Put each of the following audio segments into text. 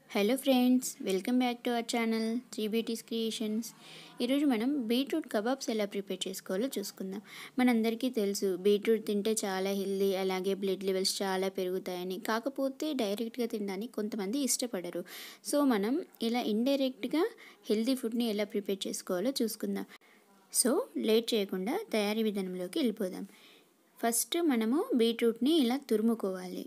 Hello friends, welcome back to our channel 3BT's creations. ఈరోజు మనం beetroot kebabs ఎలా prepare చేసుకోవాలో చూసుకుందాం. మనందరికీ తెలుసు బీట్రూట్ తింటే చాలా హెల్దీ, అలాగే బ్లడ్ లెవెల్స్ చాలా పెరుగుతాయని. కాకపోతే డైరెక్ట్గా తినడానికి కొంతమంది ఇష్టపడరు. సో మనం ఇలా ఇండైరెక్ట్గా హెల్దీ ఫుడ్ని ఎలా ప్రిపేర్ చేసుకోవాలో చూసుకుందాం. సో లేట్ చేయకుండా తయారీ విధానంలోకి వెళ్ళిపోదాం. ఫస్ట్ మనము బీట్రూట్ని ఇలా తురుముకోవాలి.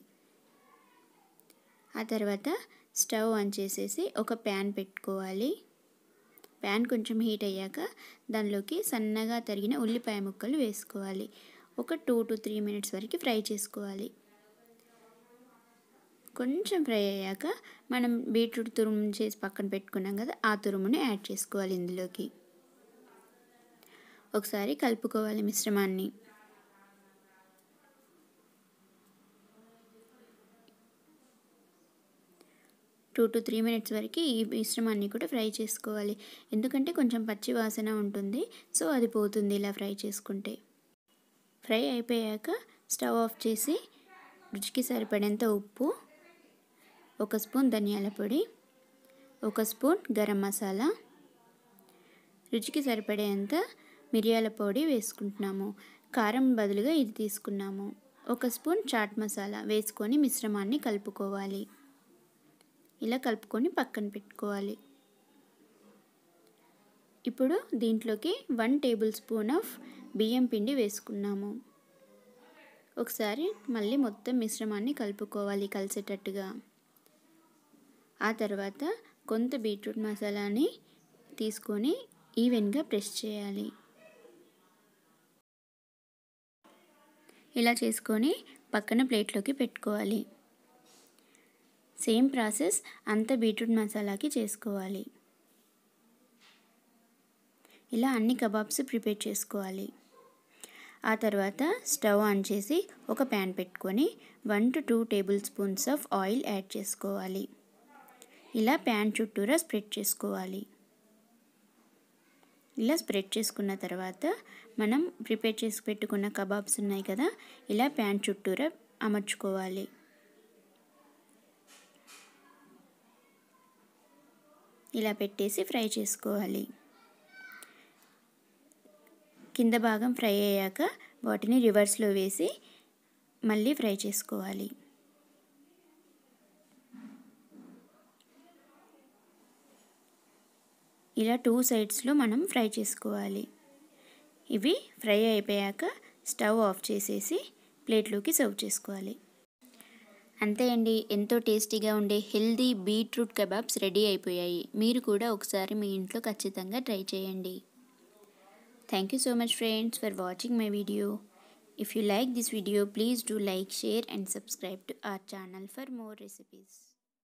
ఆ తర్వాత స్టవ్ ఆన్ చేసేసి ఒక ప్యాన్ పెట్టుకోవాలి. ప్యాన్ కొంచెం హీట్ అయ్యాక దానిలోకి సన్నగా తరిగిన ఉల్లిపాయ ముక్కలు వేసుకోవాలి. ఒక 2 to 3 మినిట్స్ వరకు ఫ్రై చేసుకోవాలి. కొంచెం ఫ్రై అయ్యాక మనం బీట్రూట్ తురుము చేసి పక్కన పెట్టుకున్నాం కదా, ఆ తురుముని యాడ్ చేసుకోవాలి. ఇందులోకి ఒకసారి కలుపుకోవాలి మిశ్రమాన్ని. 2 to 3 మినిట్స్ వరకు ఈ మిశ్రమాన్ని కూడా ఫ్రై చేసుకోవాలి. ఎందుకంటే కొంచెం పచ్చి వాసన ఉంటుంది, సో అది పోతుంది ఇలా ఫ్రై చేసుకుంటే. ఫ్రై అయిపోయాక స్టవ్ ఆఫ్ చేసి రుచికి సరిపడేంత ఉప్పు, 1 స్పూన్ ధనియాల పొడి, 1 స్పూన్ గరం మసాలా, రుచికి సరిపడేంత మిరియాల పొడి వేసుకుంటున్నాము. కారం బదులుగా ఇది తీసుకున్నాము. 1 స్పూన్ చాట్ మసాలా వేసుకొని మిశ్రమాన్ని కలుపుకోవాలి. ఇలా కలుపుకొని పక్కన పెట్టుకోవాలి. ఇప్పుడు దీంట్లోకి 1 టేబుల్ స్పూన్ ఆఫ్ బియ్యం పిండి వేసుకున్నాము. ఒకసారి మళ్ళీ మొత్తం మిశ్రమాన్ని కలుపుకోవాలి కలిసేటట్టుగా. ఆ తర్వాత కొంత బీట్రూట్ మసాలాని తీసుకొని ఈవెన్గా ప్రెస్ చేయాలి. ఇలా చేసుకొని పక్కన ప్లేట్లోకి పెట్టుకోవాలి. సేమ్ ప్రాసెస్ అంత బీట్రూట్ మసాలాకి చేసుకోవాలి. ఇలా అన్ని కబాబ్స్ ప్రిపేర్ చేసుకోవాలి. ఆ తర్వాత స్టవ్ ఆన్ చేసి ఒక ప్యాన్ పెట్టుకొని 1 to 2 tablespoons of oil add చేసుకోవాలి. ఇలా ప్యాన్ చుట్టూరా స్ప్రెడ్ చేసుకోవాలి. ఇలా స్ప్రెడ్ చేసుకున్న తర్వాత మనం ప్రిపేర్ చేసి పెట్టుకున్న కబాబ్స్ ఉన్నాయి కదా, ఇలా ప్యాన్ చుట్టూరా అమర్చుకోవాలి. ఇలా పెట్టేసి ఫ్రై చేసుకోవాలి. కింద భాగం ఫ్రై అయ్యాక వాటిని రివర్స్లో వేసి మళ్ళీ ఫ్రై చేసుకోవాలి. ఇలా 2 సైడ్స్లో మనం ఫ్రై చేసుకోవాలి. ఇవి ఫ్రై అయిపోయాక స్టవ్ ఆఫ్ చేసేసి ప్లేట్లోకి సర్వ్ చేసుకోవాలి. అంతే అండి, ఎంతో టేస్టీగా ఉండే హెల్దీ బీట్రూట్ కబాబ్స్ రెడీ అయిపోయాయి. మీరు కూడా ఒకసారి మీ ఇంట్లో ఖచ్చితంగా ట్రై చేయండి. Thank you so much friends for watching my video. If you like this video, please do like, share and subscribe to our channel for more recipes.